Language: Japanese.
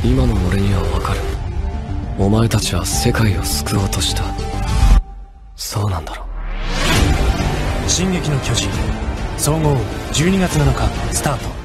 今の俺にはわかる。お前たちは世界を救おうとした。そうなんだろ。 進撃の巨人総合12月7日スタート。